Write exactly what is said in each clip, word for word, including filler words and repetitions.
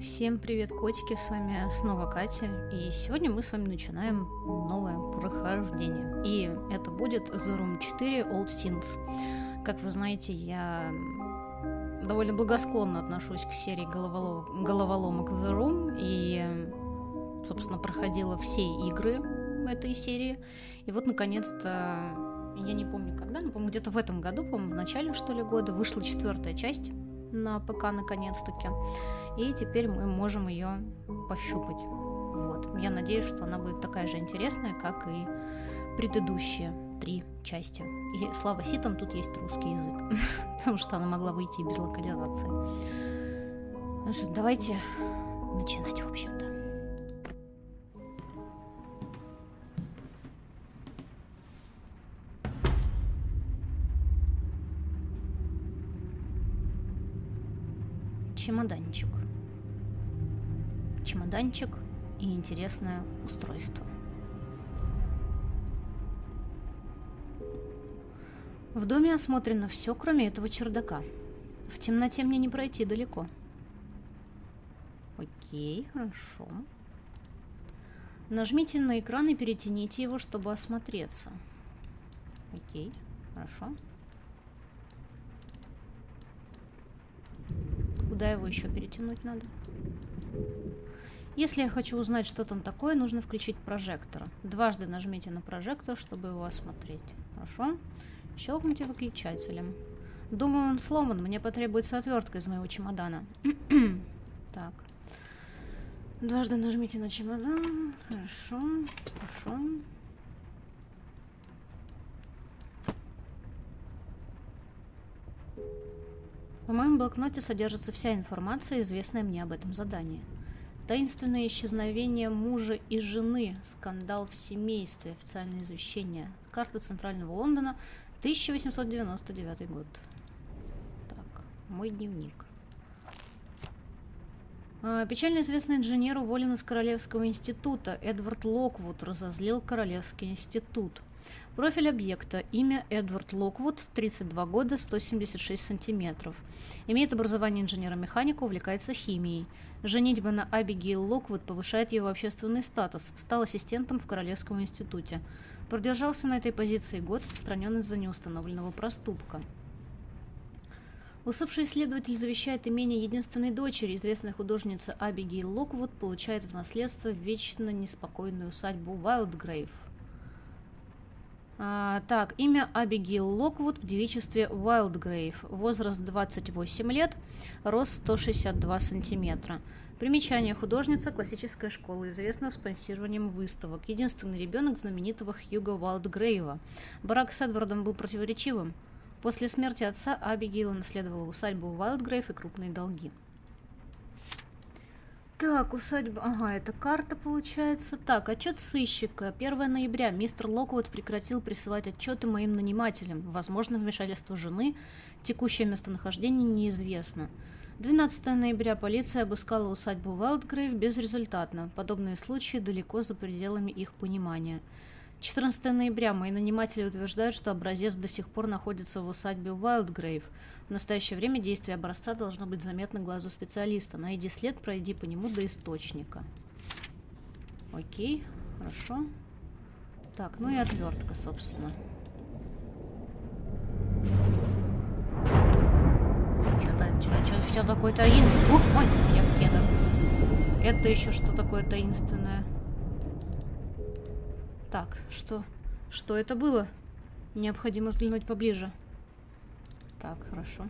Всем привет, котики, с вами снова Катя, и сегодня мы с вами начинаем новое прохождение. И это будет The Room четыре Old Sins. Как вы знаете, я довольно благосклонно отношусь к серии головолом... головоломок The Room, и, собственно, проходила все игры этой серии. И вот, наконец-то, я не помню когда, но, по-моему, где-то в этом году, по-моему, в начале, что ли, года, вышла четвертая часть на ПК наконец-таки. И теперь мы можем ее пощупать. Вот. Я надеюсь, что она будет такая же интересная, как и предыдущие три части. И слава ситам, тут есть русский язык. Потому что она могла выйти и без локализации. Ну что, давайте начинать, в общем-то. Чемоданчик. Чемоданчик и интересное устройство. В доме осмотрено все, кроме этого чердака. В темноте мне не пройти далеко. Окей, хорошо. Нажмите на экран и перетяните его, чтобы осмотреться. Окей, хорошо. Куда его еще перетянуть надо? Если я хочу узнать, что там такое, нужно включить прожектор. Дважды нажмите на прожектор, чтобы его осмотреть. Хорошо. Щелкните выключателем. Думаю, он сломан. Мне потребуется отвертка из моего чемодана. Так. Дважды нажмите на чемодан. Хорошо. Хорошо. В моем блокноте содержится вся информация, известная мне об этом задании. Таинственное исчезновение мужа и жены, скандал в семействе, официальное извещение. Карта Центрального Лондона, тысяча восемьсот девяносто девятый год. Так, мой дневник. Печально известный инженер уволен из Королевского института. Эдвард Локвуд разозлил Королевский институт. Профиль объекта. Имя Эдвард Локвуд, тридцать два года, сто семьдесят шесть сантиметров. Имеет образование инженера-механика, увлекается химией. Женитьба на Абигейл Локвуд повышает его общественный статус. Стал ассистентом в Королевском институте. Продержался на этой позиции год, отстранен из-за неустановленного проступка. Усопший исследователь завещает имение единственной дочери, известной художницы Абигейл Локвуд, получает в наследство вечно неспокойную усадьбу Уайлдгрейв. А, так, имя Абигейл Локвуд в девичестве Уайлдгрейв. Возраст двадцать восемь лет, рост сто шестьдесят два сантиметра. Примечание: художница классической школы, известна спонсированием выставок. Единственный ребенок знаменитого Хьюго Уайлдгрейва. Брак с Эдвардом был противоречивым. После смерти отца Абигейл наследовала усадьбу Уайлдгрейв и крупные долги. Так, усадьба... Ага, это карта получается. Так, отчет сыщика. первого ноября. Мистер Локвуд прекратил присылать отчеты моим нанимателям. Возможно, вмешательство жены. Текущее местонахождение неизвестно. двенадцатого ноября. Полиция обыскала усадьбу Уайлдгрейв безрезультатно. Подобные случаи далеко за пределами их понимания. четырнадцатого ноября. Мои наниматели утверждают, что образец до сих пор находится в усадьбе Уайлдгрейв. В настоящее время действие образца должно быть заметно глазу специалиста. Найди след, пройди по нему до источника. Окей, хорошо. Так, ну и отвертка, собственно. Что-то, что-то, что такое таинственное. Ух, ой, я в кедр. Это еще что такое таинственное? Так, что? Что это было? Необходимо взглянуть поближе. Так, хорошо.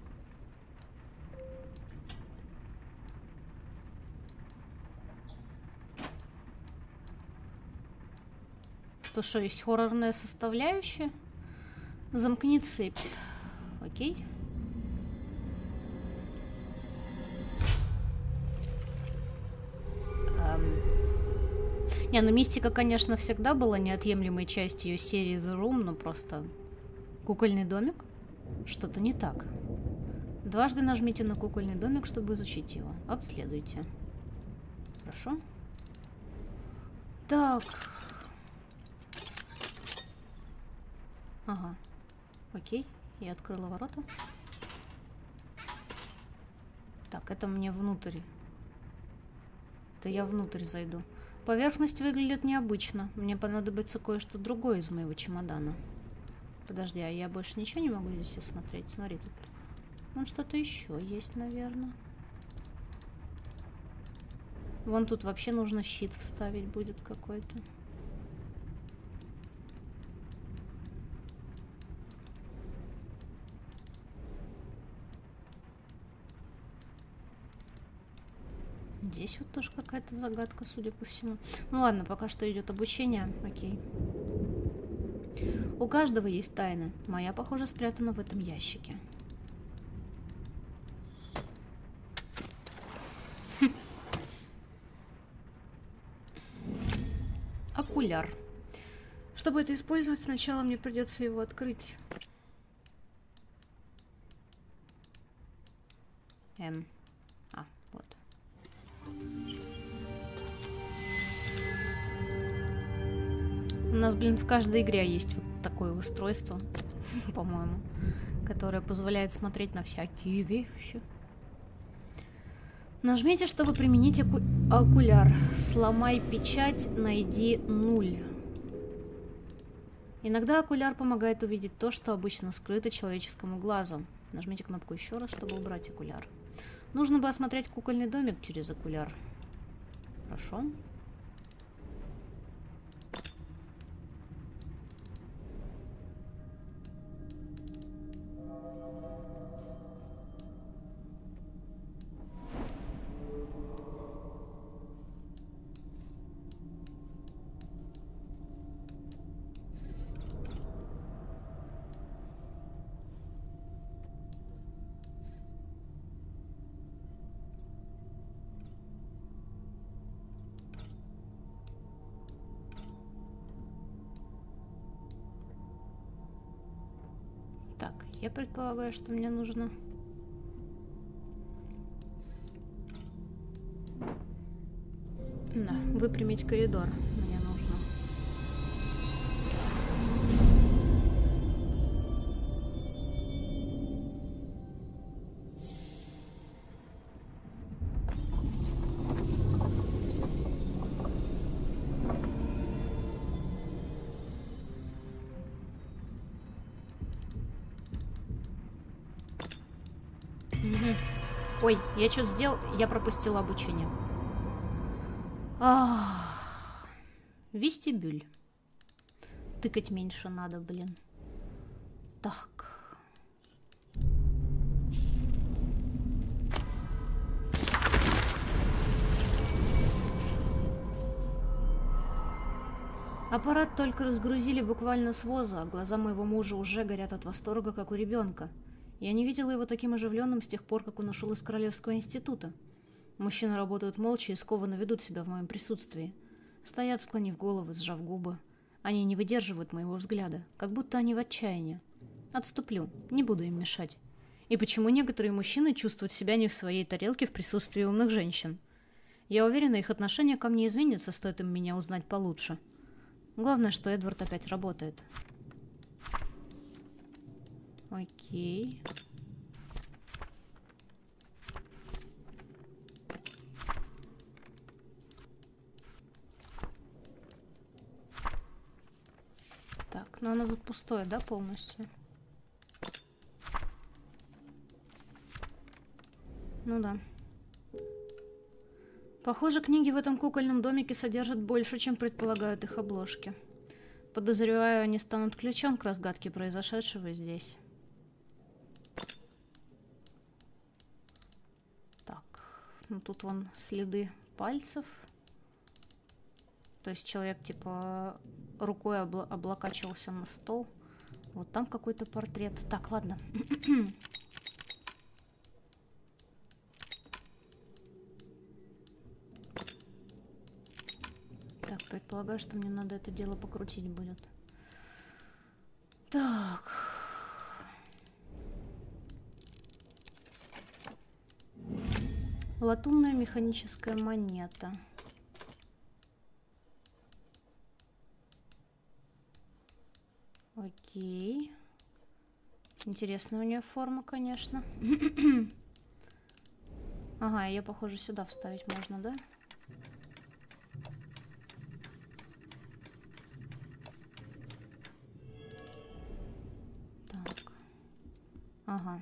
То что, есть хоррорная составляющая? Замкни цепь. Окей. Не, ну мистика, конечно, всегда была неотъемлемой частью серии The Room, но просто кукольный домик? Что-то не так. Дважды нажмите на кукольный домик, чтобы изучить его. Обследуйте. Хорошо. Так. Ага. Окей. Я открыла ворота. Так, это мне внутрь Это я внутрь зайду. Поверхность выглядит необычно. Мне понадобится кое-что другое из моего чемодана. Подожди, а я больше ничего не могу здесь осмотреть? Смотри, тут вон что-то еще есть, наверное. Вон тут вообще нужно щит вставить будет какой-то. Здесь вот тоже какая-то загадка, судя по всему. Ну ладно, пока что идет обучение. Окей. У каждого есть тайны. Моя, похоже, спрятана в этом ящике. Хм. Окуляр. Чтобы это использовать, сначала мне придется его открыть. Эм. А, вот. У нас, блин, в каждой игре есть вот такое устройство, по-моему, которое позволяет смотреть на всякие вещи. Нажмите, чтобы применить оку... окуляр. Сломай печать, найди нуль. Иногда окуляр помогает увидеть то, что обычно скрыто человеческому глазу. Нажмите кнопку еще раз, чтобы убрать окуляр. Нужно бы осмотреть кукольный домик через окуляр. Хорошо. Я предполагаю, что мне нужно... Да, выпрямить коридор мне нужно. Ой, я что-то сделал, я пропустила обучение. Ах, вестибюль. Тыкать меньше надо, блин. Так. Аппарат только разгрузили буквально с воза, а глаза моего мужа уже горят от восторга, как у ребенка. Я не видела его таким оживленным с тех пор, как он ушел из Королевского института. Мужчины работают молча и скованно ведут себя в моем присутствии. Стоят, склонив головы, сжав губы. Они не выдерживают моего взгляда, как будто они в отчаянии. Отступлю, не буду им мешать. И почему некоторые мужчины чувствуют себя не в своей тарелке в присутствии умных женщин? Я уверена, их отношение ко мне изменится, стоит им меня узнать получше. Главное, что Эдвард опять работает. Окей. Так, ну оно тут пустое, да, полностью? Ну да. Похоже, книги в этом кукольном домике содержат больше, чем предполагают их обложки. Подозреваю, они станут ключом к разгадке произошедшего здесь. Ну, тут вон следы пальцев. То есть человек, типа, рукой обла облокачивался на стол. Вот там какой-то портрет. Так, ладно. Так, предполагаю, что мне надо это дело покрутить будет. Так... Латунная механическая монета. Окей. Интересная у нее форма, конечно. Ага, ее, похоже, сюда вставить можно, да? Ага.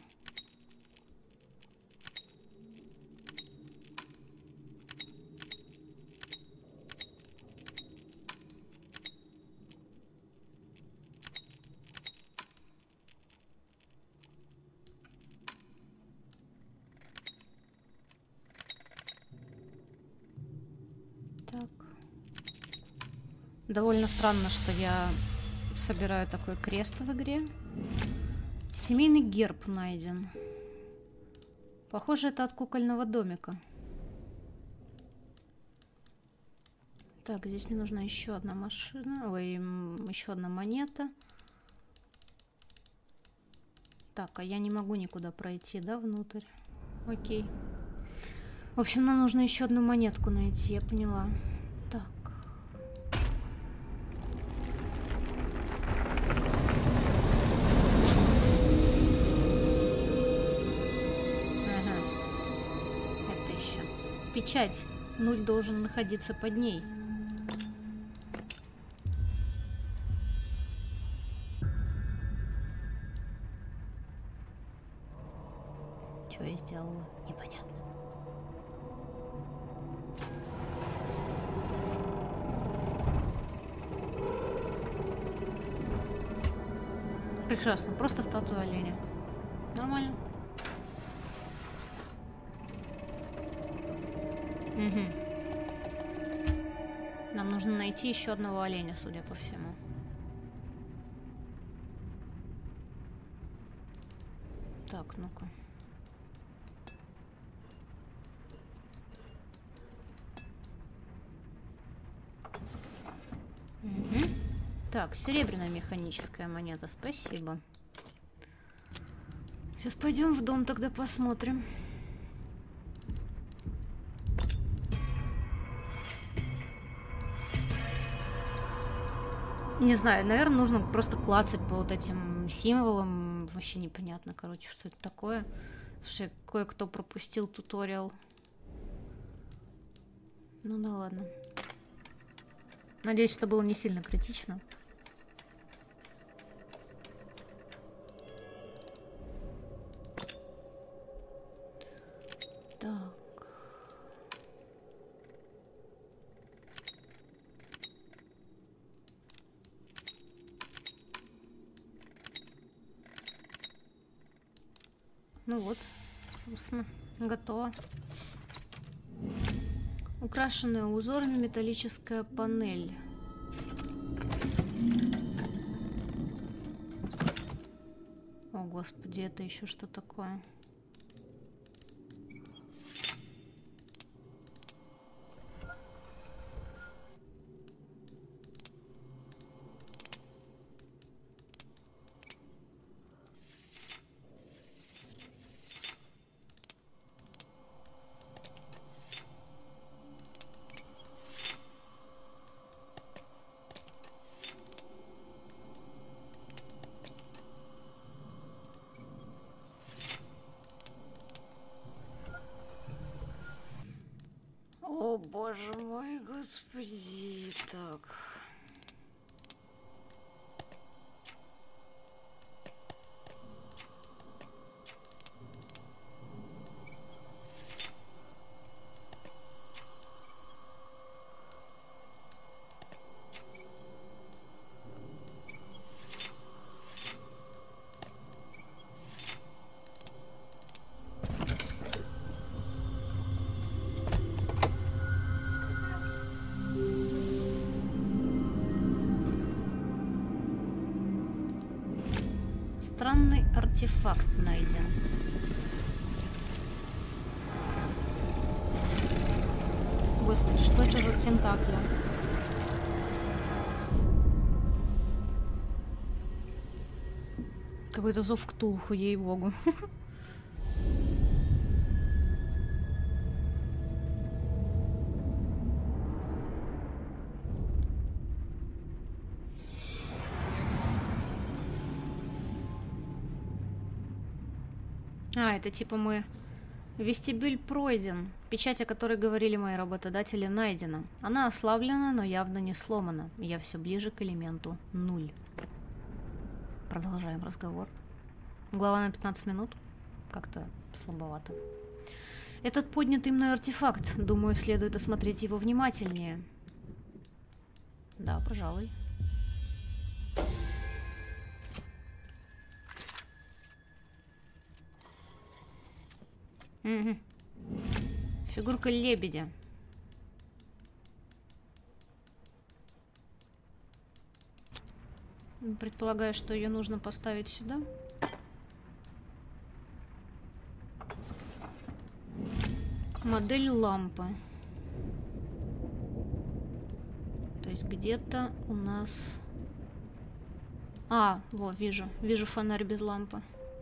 Так. Довольно странно, что я собираю такой крест в игре. Семейный герб найден. Похоже, это от кукольного домика. Так, здесь мне нужна еще одна машина. Ой, еще одна монета. Так, а я не могу никуда пройти, да, внутрь? Окей. В общем, нам нужно еще одну монетку найти, я поняла. Так. Ага. Это еще. Печать. Нуль должен находиться под ней. Что я сделала? Непонятно. Прекрасно, просто статуя оленя. Нормально. Угу. Нам нужно найти еще одного оленя, судя по всему. Так, ну-ка. Угу. Так, серебряная механическая монета, спасибо. Сейчас пойдем в дом, тогда посмотрим. Не знаю, наверное, нужно просто клацать по вот этим символам. Вообще непонятно, короче, что это такое. Слушай, кое-кто пропустил туториал. Ну да ладно. Надеюсь, это было не сильно критично. Так. Ну вот, собственно, готово. Украшенная узорами металлическая панель. О, господи, это еще что такое? О, боже мой, господи, так. Странный артефакт найден. Господи, что это за тентакли? Какой-то зов Ктулху, ей-богу. А, это типа мы... Вестибюль пройден. Печать, о которой говорили мои работодатели, найдена. Она ослаблена, но явно не сломана. Я все ближе к элементу нуль. Продолжаем разговор. Глава на пятнадцать минут. Как-то слабовато. Этот поднятый мной артефакт. Думаю, следует осмотреть его внимательнее. Да, пожалуй. Угу. Фигурка лебедя. Предполагаю, что ее нужно поставить сюда. Модель лампы. То есть где-то у нас... А, вот, вижу. Вижу фонарь без лампы.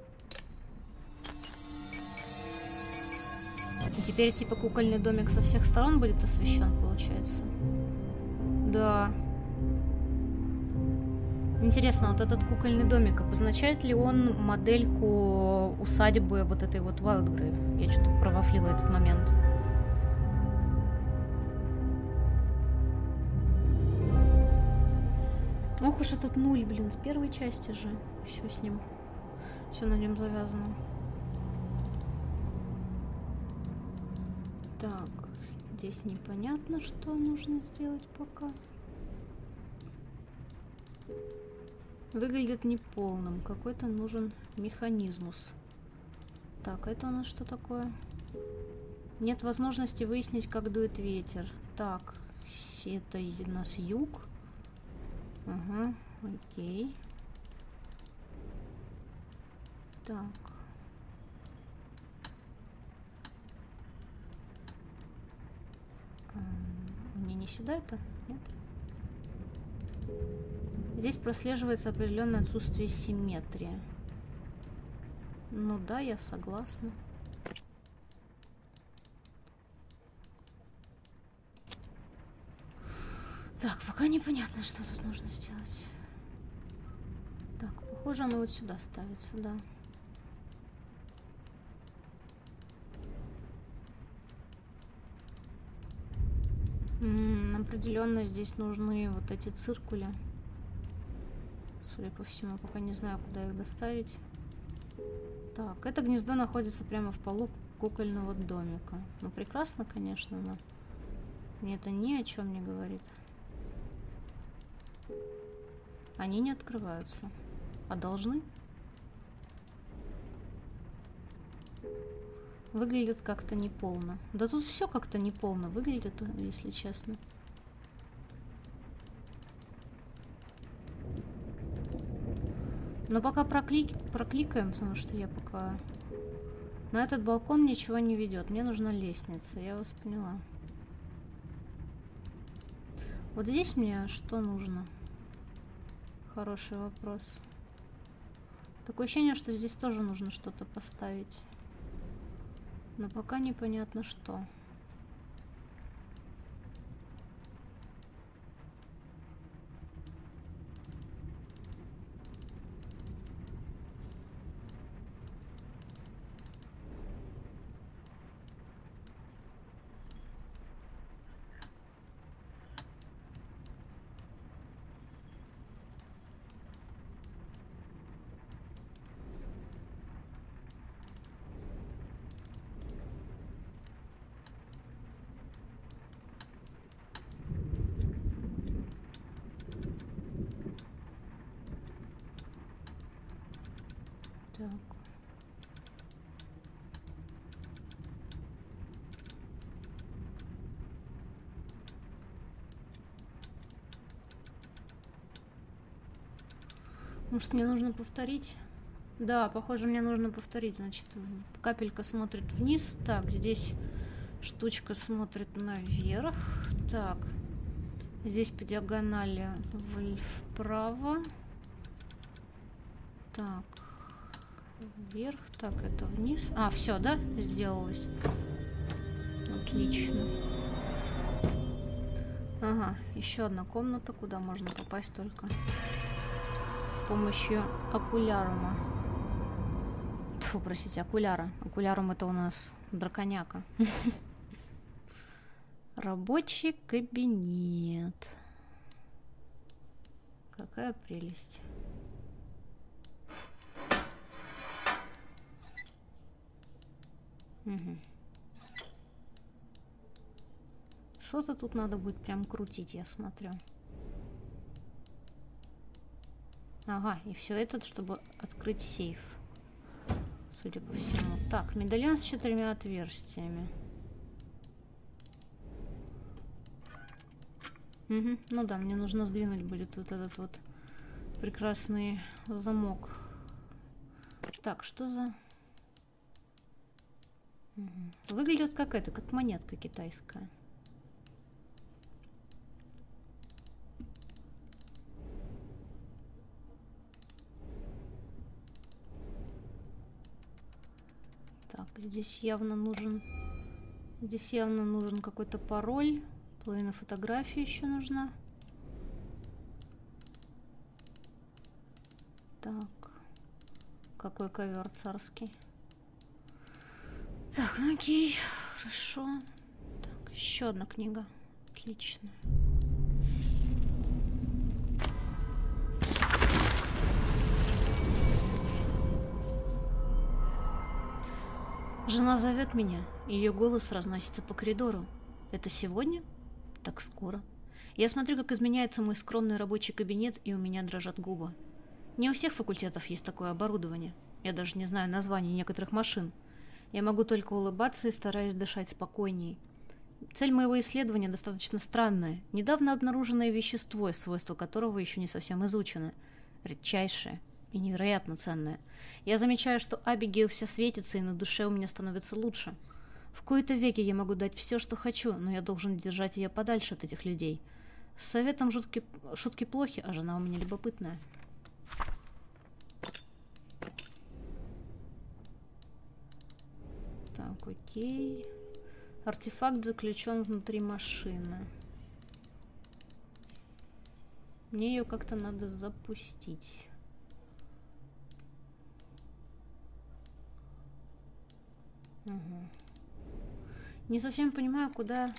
И теперь типа кукольный домик со всех сторон будет освещен, получается. Да. Интересно, вот этот кукольный домик, обозначает ли он модельку усадьбы вот этой вот Wildgrave? Я что-то провафлила этот момент. Ох уж этот нуль, блин, с первой части же. Все с ним. Все на нем завязано. Так, здесь непонятно, что нужно сделать пока. Выглядит неполным. Какой-то нужен механизмус. Так, это у нас что такое? Нет возможности выяснить, как дует ветер. Так, это у нас юг. Ага, окей. Так. Мне не сюда это? Нет? Здесь прослеживается определенное отсутствие симметрии. Ну да, я согласна. Так, пока непонятно, что тут нужно сделать. Так, похоже, оно вот сюда ставится, да. М-м, определенно здесь нужны вот эти циркули. Судя по всему, пока не знаю, куда их доставить. Так, это гнездо находится прямо в полу кукольного домика. Ну, прекрасно, конечно, но мне это ни о чем не говорит. Они не открываются. А должны? Выглядит как-то неполно. Да тут все как-то неполно выглядит, если честно. Но пока проклик... прокликаем, потому что я пока... На этот балкон ничего не ведет. Мне нужна лестница, я вас поняла. Вот здесь мне что нужно? Хороший вопрос. Такое ощущение, что здесь тоже нужно что-то поставить. Но пока непонятно что. Так. Может, мне нужно повторить? Да, похоже, мне нужно повторить. Значит, капелька смотрит вниз. Так, здесь штучка смотрит наверх. Так, здесь по диагонали вправо. Так, вверх. Так, это вниз. А, все, да? Сделалось. Отлично. Ага, еще одна комната, куда можно попасть только с помощью окулярума. Тьфу, простите, окуляра. Окулярум это у нас драконяка. Рабочий кабинет. Какая прелесть. Угу. Что-то тут надо будет прям крутить, я смотрю. Ага, и все это, чтобы открыть сейф. Судя по всему. Так, медальон с четырьмя отверстиями. Угу. Ну да, мне нужно сдвинуть будет вот этот вот прекрасный замок. Так, что за... Угу. Выглядит как это, как монетка китайская. Так, здесь явно нужен... Здесь явно нужен какой-то пароль. Половина фотографии еще нужна. Так. Какой ковер царский. Так, ну окей. Хорошо. Так, еще одна книга. Отлично. Жена зовет меня. Ее голос разносится по коридору. Это сегодня? Так скоро. Я смотрю, как изменяется мой скромный рабочий кабинет, и у меня дрожат губы. Не у всех факультетов есть такое оборудование. Я даже не знаю названий некоторых машин. Я могу только улыбаться и стараюсь дышать спокойней. Цель моего исследования достаточно странная. Недавно обнаруженное вещество, свойства которого еще не совсем изучены. Редчайшее и невероятно ценное. Я замечаю, что Абигейл вся светится, и на душе у меня становится лучше. В кои-то веки я могу дать все, что хочу, но я должен держать ее подальше от этих людей. С советом жутки... шутки плохи, а жена у меня любопытная. Так, окей. Артефакт заключен внутри машины. Мне ее как-то надо запустить. Угу. Не совсем понимаю, куда...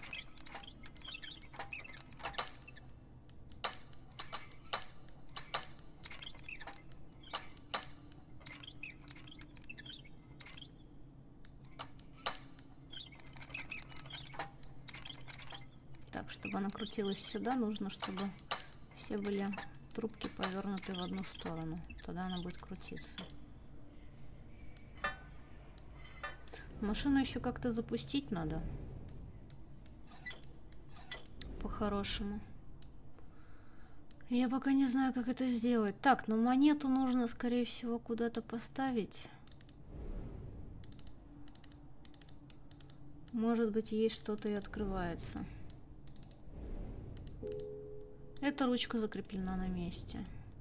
Так, чтобы она крутилась сюда, нужно, чтобы все были трубки повернуты в одну сторону. Тогда она будет крутиться. Машину еще как-то запустить надо. По-хорошему. Я пока не знаю, как это сделать. Так, но монету нужно, скорее всего, куда-то поставить. Может быть, есть что-то и открывается. Эта ручка закреплена на месте.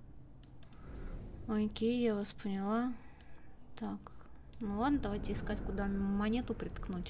Окей, я вас поняла. Так. Ну ладно, давайте искать, куда монету приткнуть.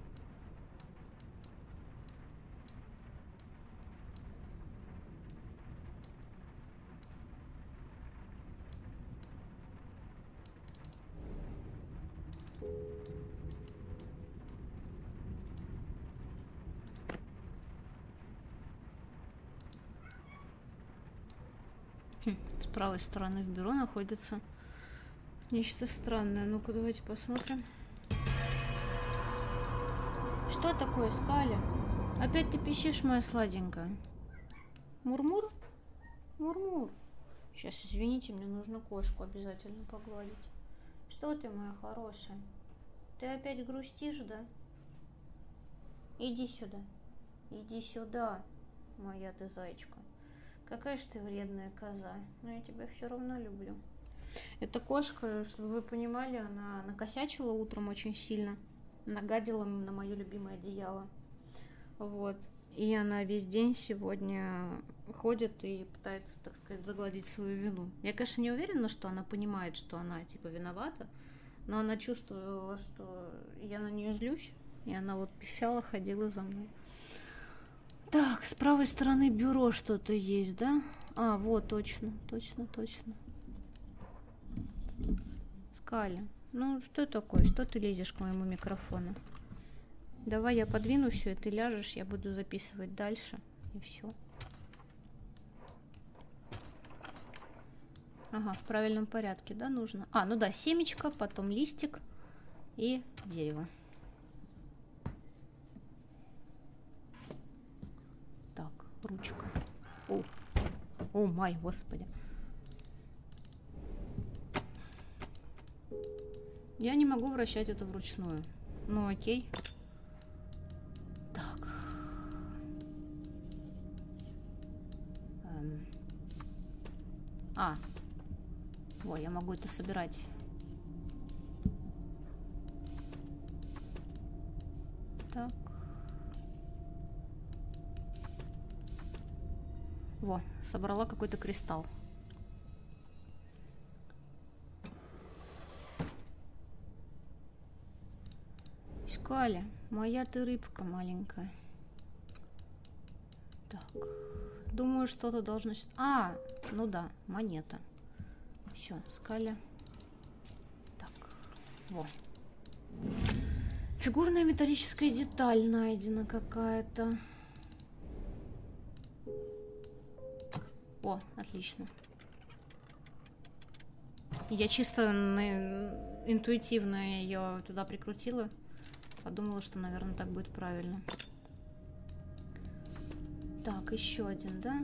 Хм, с правой стороны в бюро находится нечто странное. Ну-ка, давайте посмотрим. Что такое, Скаля? Опять ты пищишь, моя сладенькая? Мурмур? Мурмур. Сейчас, извините, мне нужно кошку обязательно погладить. Что ты, моя хорошая? Ты опять грустишь, да? Иди сюда. Иди сюда, моя ты зайчка. Какая же ты вредная коза. Но я тебя все равно люблю. Эта кошка, чтобы вы понимали, она накосячила утром очень сильно. Нагадила на мое любимое одеяло. Вот. И она весь день сегодня ходит и пытается, так сказать, загладить свою вину. Я, конечно, не уверена, что она понимает, что она, типа, виновата. Но она чувствовала, что я на нее злюсь. И она вот пищала, ходила за мной. Так, с правой стороны бюро что-то есть, да? А, вот, точно, точно, точно. Скаля, ну что такое? Что ты лезешь к моему микрофону? Давай я подвину все, и ты ляжешь, я буду записывать дальше. И все. Ага, в правильном порядке, да, нужно? А, ну да, семечко, потом листик и дерево. ручка. О, о май, господи. Я не могу вращать это вручную. Ну окей. Так. Эм. А. Ой, я могу это собирать. Так. Во, собрала какой-то кристалл. Искали. Моя ты рыбка маленькая. Так. Думаю, что-то должно... А, ну да, монета. Все, скали. Так, во. Фигурная металлическая деталь найдена какая-то. О, отлично. Я чисто на... интуитивно ее туда прикрутила. Подумала, что, наверное, так будет правильно. Так, еще один, да?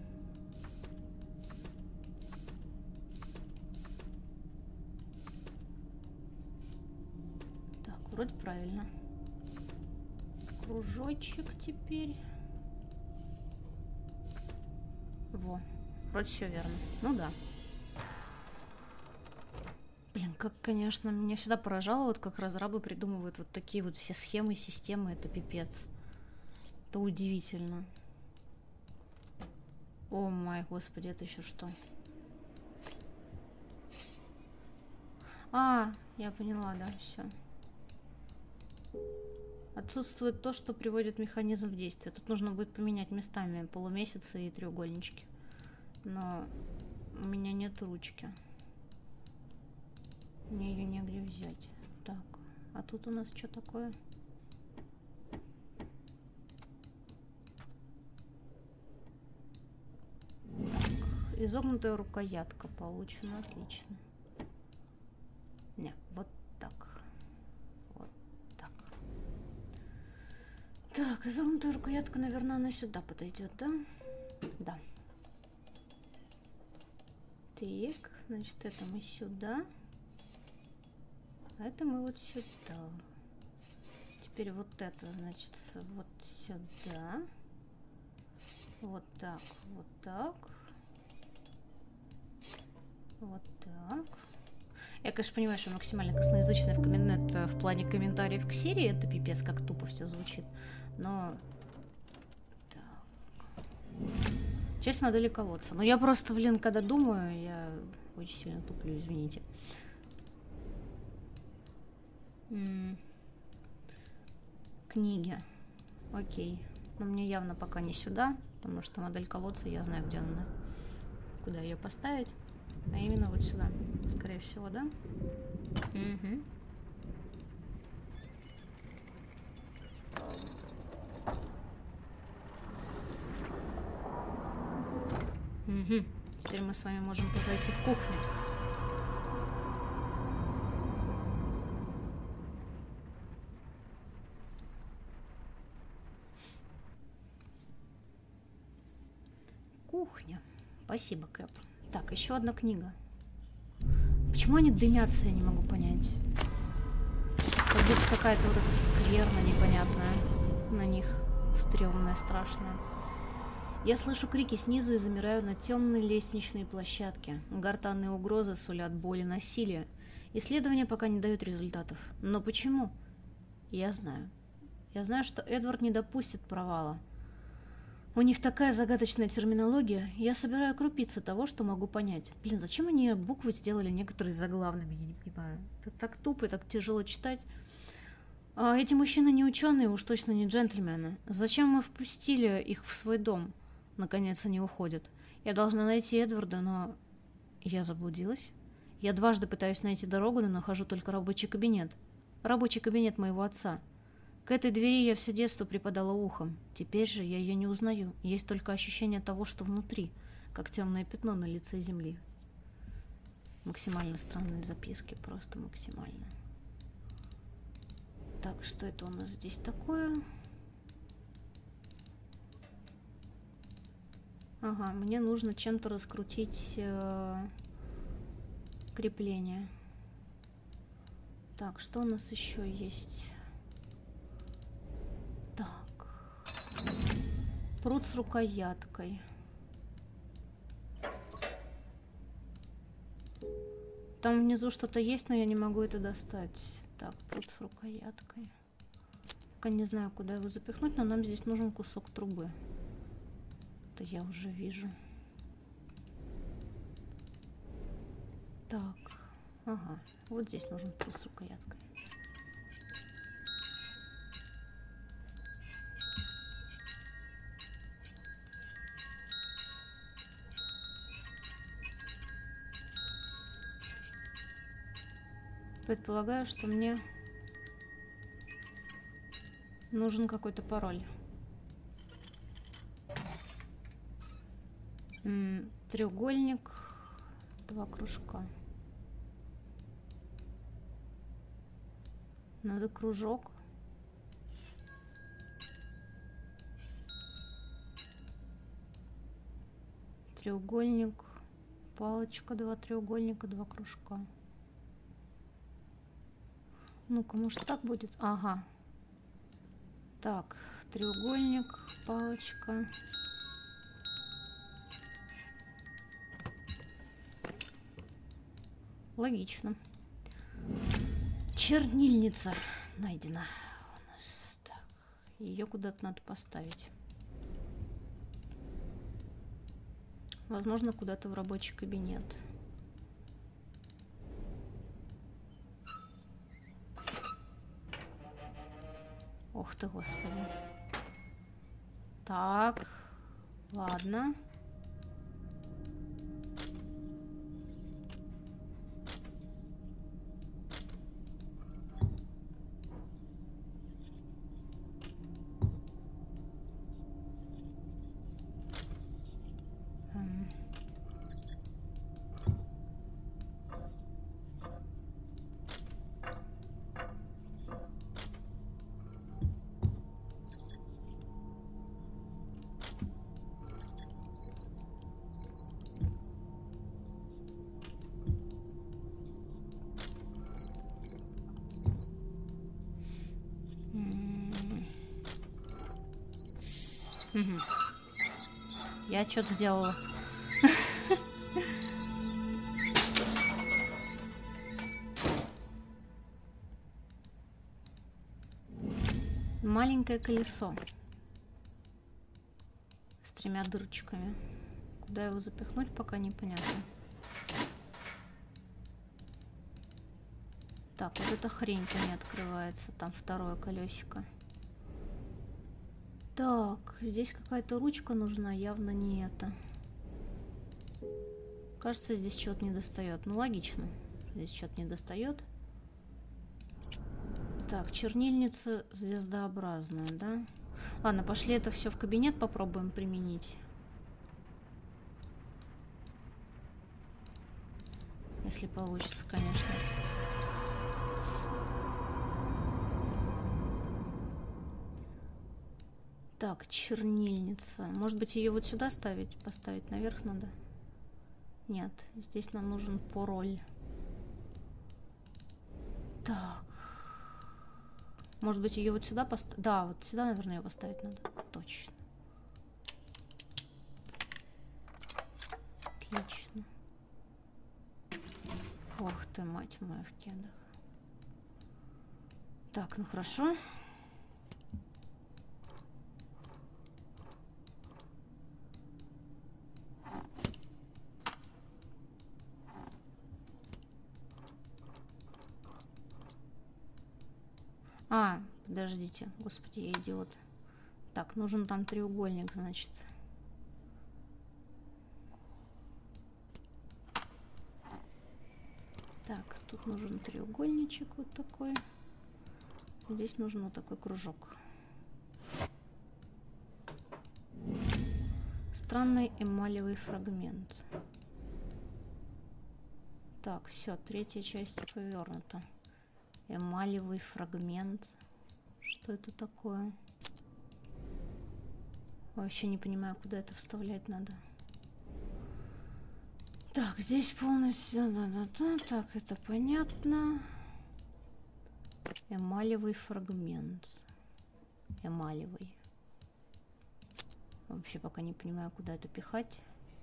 Так, вроде правильно. Кружочек теперь. Во, вроде все верно. Ну да. Блин, как, конечно, меня всегда поражало, вот как разрабы придумывают вот такие вот все схемы, системы, это пипец. Это удивительно. О май, господи, это еще что? А, я поняла, да, все. Отсутствует то, что приводит механизм в действие. Тут нужно будет поменять местами полумесяцы и треугольнички. Но у меня нет ручки. Мне ее негде взять. Так, а тут у нас что такое? Так, изогнутая рукоятка получена, отлично. Не, вот так. Вот так. Так, изогнутая рукоятка, наверное, она сюда подойдет, да? Да. Так, значит, это мы сюда. А это мы вот сюда. Теперь вот это, значит, вот сюда. Вот так, вот так. Вот так. Я, конечно, понимаю, что максимально косноязычная в, коммен... в плане комментариев к серии. Это пипец, как тупо все звучит. Но... Так. Часть модели колодца. Но я просто, блин, когда думаю, я очень сильно туплю, извините. М-м. Книги. Окей. Но мне явно пока не сюда, потому что модель колодца, я знаю, где она. Куда ее поставить. А именно вот сюда. Скорее всего, да? Угу. Угу. Теперь мы с вами можем зайти в кухню. Кухня. Спасибо, Кэп. Так, еще одна книга. Почему они дымятся, я не могу понять. Как будто какая-то вот эта скверна непонятная на них. Стрёмная, страшная. Я слышу крики снизу и замираю на темной лестничной площадке. Гортанные угрозы сулят боль и насилие. Исследования пока не дают результатов. Но почему? Я знаю. Я знаю, что Эдвард не допустит провала. У них такая загадочная терминология. Я собираю крупицы того, что могу понять. Блин, зачем они буквы сделали некоторые заглавными? Я не понимаю. Это так тупо и так тяжело читать. А эти мужчины не ученые, уж точно не джентльмены. Зачем мы впустили их в свой дом? Наконец они уходят. Я должна найти Эдварда, но... Я заблудилась? Я дважды пытаюсь найти дорогу, но нахожу только рабочий кабинет. Рабочий кабинет моего отца. К этой двери я все детство припадала ухом. Теперь же я ее не узнаю. Есть только ощущение того, что внутри, как темное пятно на лице земли. Максимально странные записки, просто максимально. Так, что это у нас здесь такое? Ага, мне нужно чем-то раскрутить э, крепление. Так, что у нас еще есть? Так. Прут с рукояткой. Там внизу что-то есть, но я не могу это достать. Так, прут с рукояткой. Пока не знаю, куда его запихнуть, но нам здесь нужен кусок трубы. Это я уже вижу. Так. Ага. Вот здесь нужен прут с рукояткой. Предполагаю, что мне нужен какой-то пароль. М-м, треугольник, два кружка. Надо кружок. Треугольник, палочка, два треугольника, два кружка. Ну-ка, может так будет? Ага. Так, треугольник, палочка. Логично. Чернильница найдена. У нас. Так, ее куда-то надо поставить. Возможно, куда-то в рабочий кабинет. Ох ты, господи. Так, ладно. Эм. Угу. Я что-то сделала. Маленькое колесо с тремя дырочками. Куда его запихнуть, пока непонятно. Так, вот эта хрень-то не открывается. Там второе колесико. Так, здесь какая-то ручка нужна, явно не это. Кажется, здесь что-то не достает. Ну, логично. Здесь что-то не достает. Так, чернильница звездообразная, да? Ладно, пошли это все в кабинет, попробуем применить. Если получится, конечно. Так, чернильница. Может быть, ее вот сюда ставить? Поставить наверх надо? Нет, здесь нам нужен пароль. Так. Может быть, ее вот сюда поставить? Да, вот сюда, наверное, ее поставить надо. Точно. Отлично. Ох ты, мать моя, в кедах. Так, ну хорошо. А, подождите, господи, я идиот. Так, нужен там треугольник, значит. Так, тут нужен треугольничек вот такой. Здесь нужен вот такой кружок. Странный эмалевый фрагмент. Так, все, третья часть повернута. Эмалевый фрагмент. Что это такое? Вообще не понимаю, куда это вставлять надо. Так, здесь полностью... Да-да-да. Так, это понятно. Эмалевый фрагмент. Эмалевый. Вообще пока не понимаю, куда это пихать.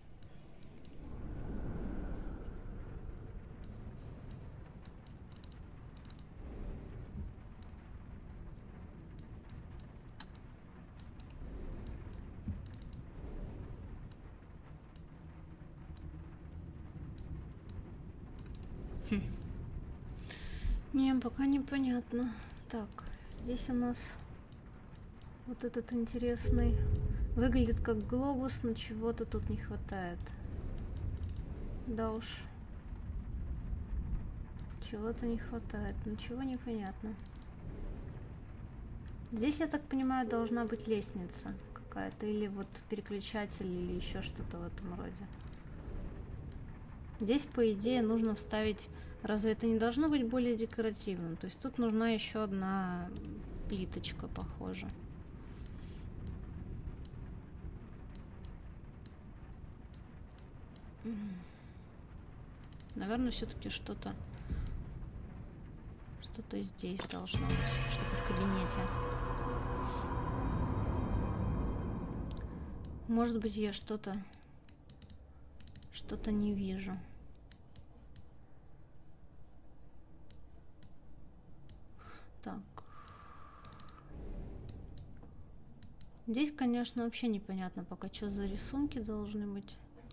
Хм. Не, пока непонятно. Так, здесь у нас вот этот интересный. Выглядит как глобус, но чего-то тут не хватает. Да уж. Чего-то не хватает. Ничего не понятно. Здесь, я так понимаю, должна быть лестница какая-то. Или вот переключатель, или еще что-то в этом роде. Здесь, по идее, нужно вставить... Разве это не должно быть более декоративным? То есть тут нужна еще одна плиточка, похоже. Наверное, все-таки что-то... Что-то здесь должно быть. Что-то в кабинете. Может быть, я что-то... Что-то не вижу. Так. Здесь, конечно, вообще непонятно пока, что за рисунки должны быть.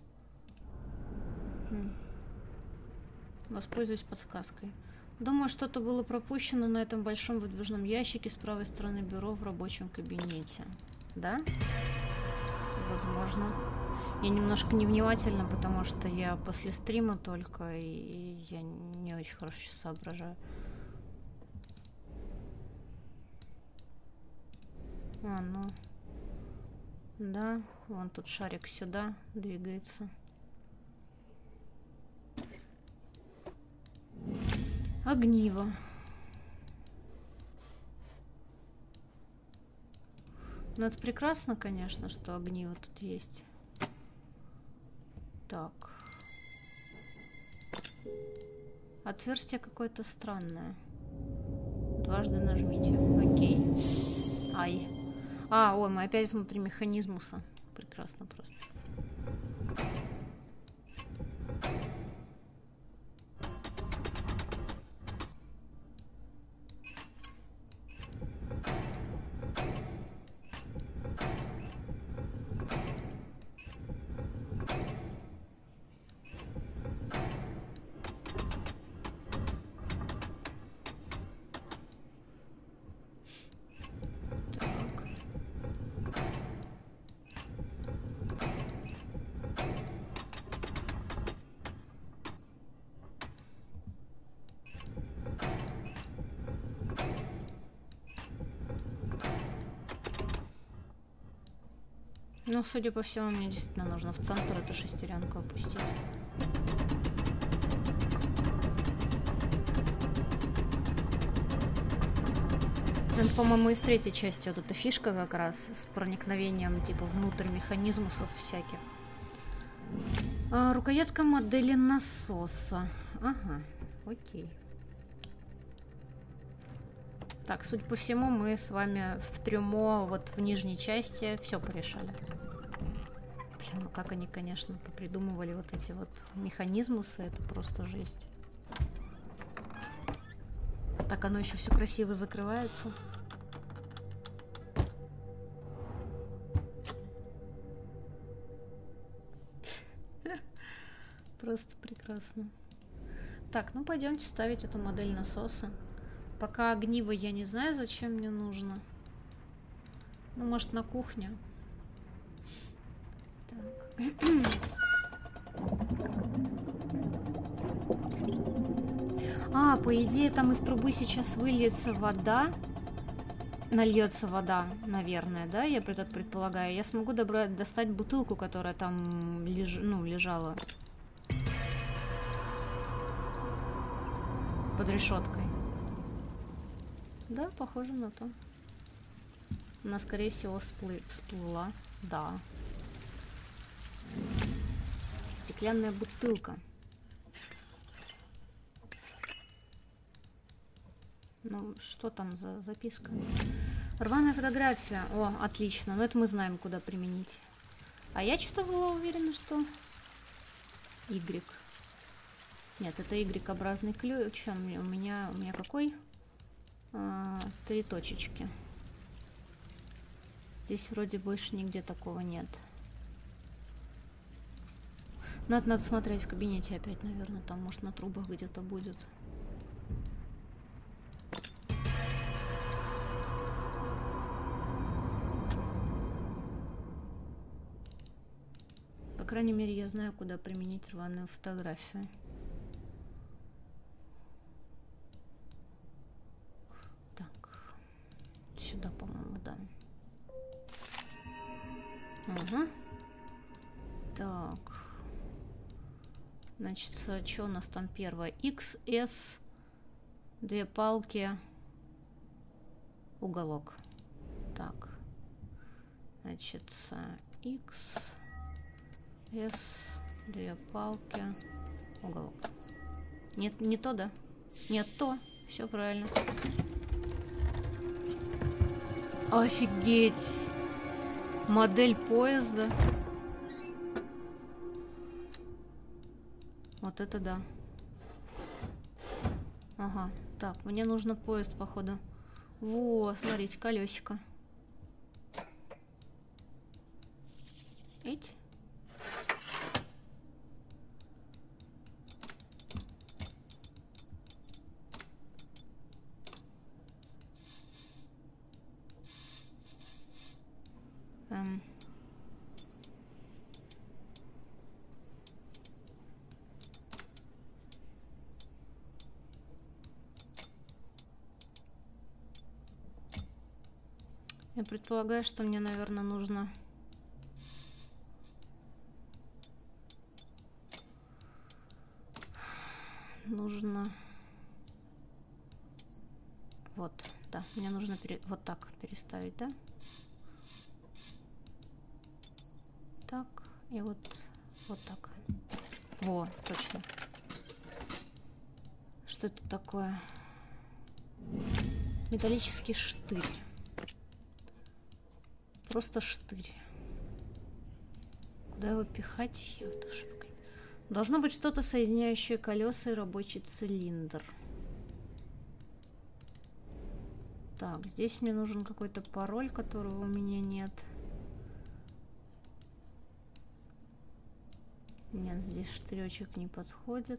Хм. Воспользуюсь подсказкой. Думаю, что-то было пропущено на этом большом выдвижном ящике с правой стороны бюро в рабочем кабинете. Да? Возможно. Я немножко невнимательна, потому что я после стрима только, и я не очень хорошо соображаю. А, ну... Да, вон тут шарик сюда двигается. Огниво. Ну, это прекрасно, конечно, что огниво тут есть. Так. Отверстие какое-то странное. Дважды нажмите. Окей. Ай. А, ой, мы опять внутри механизмуса. Прекрасно просто. Ну, судя по всему, мне действительно нужно в центр эту шестеренку опустить. Это, по-моему, из третьей части вот эта фишка как раз с проникновением типа внутрь механизмусов всяких. А, рукоятка модели насоса. Ага, окей. Так, судя по всему, мы с вами в трюмо, вот в нижней части, все порешали. Блин, ну как они, конечно, попридумывали вот эти вот механизмусы, это просто жесть. Так оно еще все красиво закрывается. Просто прекрасно. Так, ну пойдемте ставить эту модель насоса. Пока огниво я не знаю, зачем мне нужно. Ну, может, на кухне. Так. А, по идее, там из трубы сейчас выльется вода. Нальется вода, наверное, да? Я так предполагаю. Я смогу добрать, достать бутылку, которая там леж... ну, лежала. Под решеткой. Да, похоже на то. Она, скорее всего, всплы... всплыла. Да. стеклянная бутылка. Ну, что там за записка? Рваная фотография. О, отлично. Ну, это мы знаем, куда применить. А я что-то была уверена, что... Y. Нет, это Y-образный ключ. А у меня, у меня какой? А, три точечки. Здесь вроде больше нигде такого нет. Надо, надо смотреть в кабинете опять, наверное. Там, может, на трубах где-то будет. По крайней мере, я знаю, куда применить рваную фотографию. Так. Сюда, по-моему, да. Угу. Так. Значит, что у нас там первое? X, S, две палки, уголок. Так. Значит, X, S, две палки, уголок. Нет, не то, да? Нет, то. Все правильно. Офигеть! Модель поезда. Вот это да. Ага. Так, мне нужно поезд, походу. Во, смотрите, колесико. Видите? Эм. Я предполагаю, что мне, наверное, нужно... Нужно... Вот, да, мне нужно пере... вот так переставить, да? Так, и вот, вот так. Во, точно. Что это такое? Металлический штырь. Просто штырь. Куда его пихать? Я вот ошибка. Должно быть что-то, соединяющее колеса и рабочий цилиндр. Так, здесь мне нужен какой-то пароль, которого у меня нет. Нет, здесь штыречек не подходит.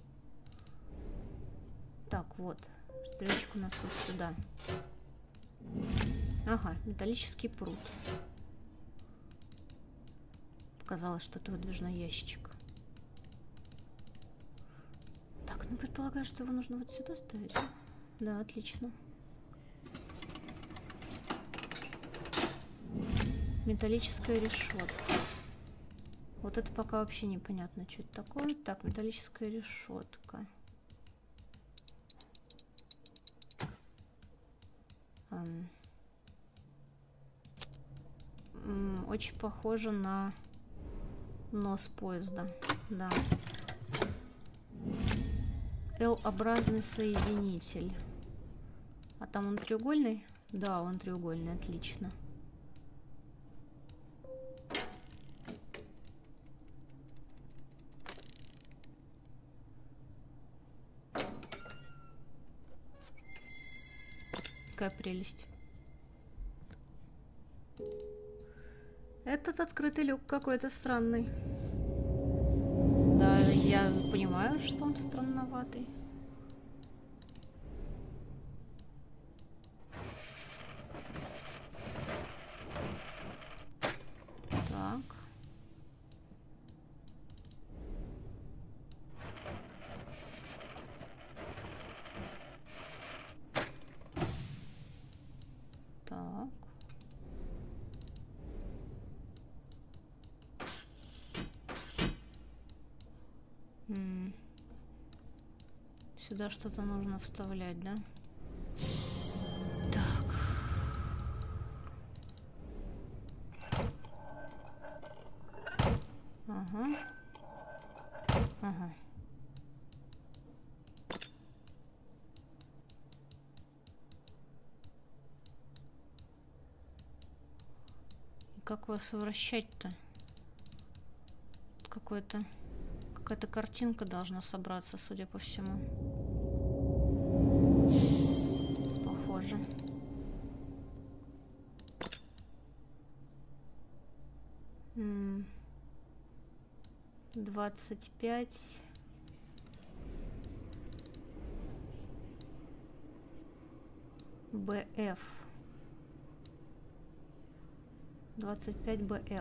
Так, вот. Штыречек у нас вот сюда. Ага, металлический пруд. Показалось, что это выдвижной ящичек. Так, ну предполагаю, что его нужно вот сюда ставить. Да, отлично. Металлическая решетка. Вот это пока вообще непонятно, что это такое. Так, металлическая решетка. Ам. М, очень похоже на нос поезда. Да. L-образный соединитель. А там он треугольный? Да, он треугольный, отлично. Какая прелесть. Этот открытый люк какой-то странный. Да, я понимаю, что он странноватый. Так. Так. М. Сюда что-то нужно вставлять, да? Так. Ага. Ага. И как вас вращать-то? Какой-то... Какая-то картинка должна собраться, судя по всему. Похоже. М-м. двадцать пять. БФ. двадцать пять БФ.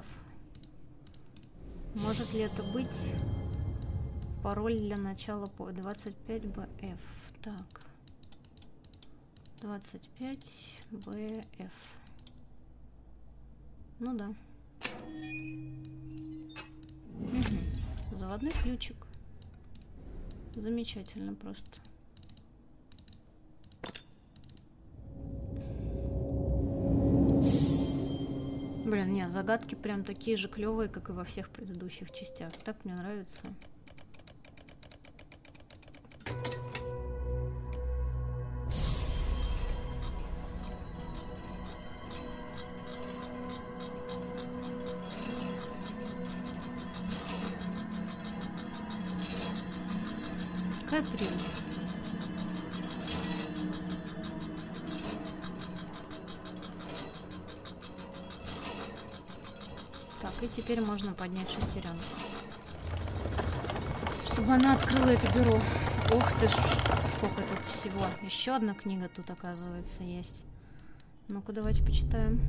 Может ли это быть пароль для начала по двадцать пять БФ? Так. двадцать пять БФ. Ну да. Угу. Заводной ключик. Замечательно просто. Блин, нет, загадки прям такие же клевые, как и во всех предыдущих частях. Так мне нравится. Какая прелесть. Так, и теперь можно поднять шестеренку. Чтобы она открыла это бюро. Ух ты ж, сколько тут всего. Еще одна книга тут, оказывается, есть. Ну-ка, давайте почитаем.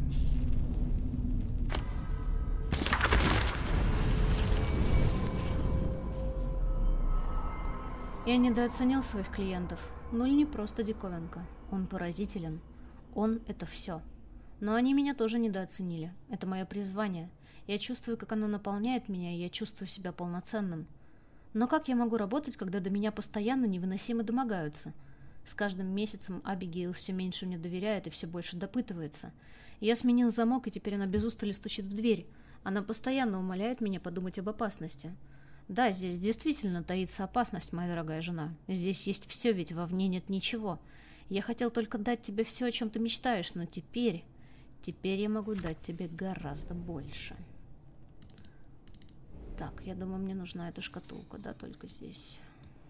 Я недооценил своих клиентов. Нуль не просто диковинка. Он поразителен. Он — это все. Но они меня тоже недооценили. Это мое призвание. Я чувствую, как оно наполняет меня, и я чувствую себя полноценным. Но как я могу работать, когда до меня постоянно невыносимо домогаются? С каждым месяцем Абигейл все меньше мне доверяет и все больше допытывается. Я сменил замок, и теперь она без устали стучит в дверь. Она постоянно умоляет меня подумать об опасности. Да, здесь действительно таится опасность, моя дорогая жена. Здесь есть все, ведь вовне нет ничего. Я хотел только дать тебе все, о чем ты мечтаешь, но теперь... Теперь я могу дать тебе гораздо больше. Так, я думаю, мне нужна эта шкатулка, да, только здесь.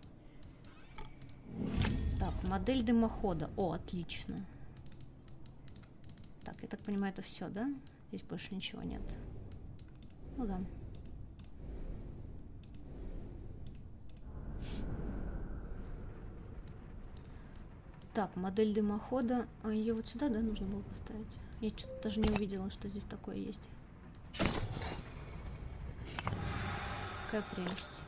Так, модель дымохода. О, отлично. Так, я так понимаю, это все, да? Здесь больше ничего нет. Ну да. Так, модель дымохода. А ее вот сюда, да, нужно было поставить? Я что-то даже не увидела, что здесь такое есть. Какая прелесть.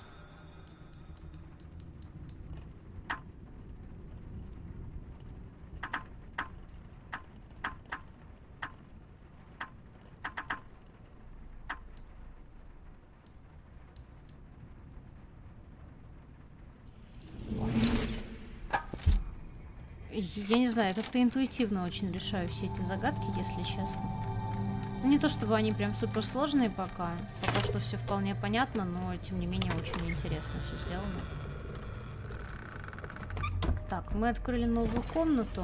Я не знаю, я как-то интуитивно очень решаю все эти загадки, если честно. Не то чтобы они прям суперсложные пока. Пока что все вполне понятно, но тем не менее очень интересно все сделано. Так, мы открыли новую комнату.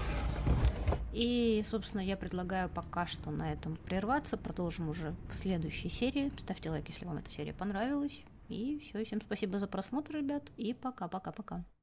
И, собственно, я предлагаю пока что на этом прерваться. Продолжим уже в следующей серии. Ставьте лайк, если вам эта серия понравилась. И все, всем спасибо за просмотр, ребят. И пока-пока-пока.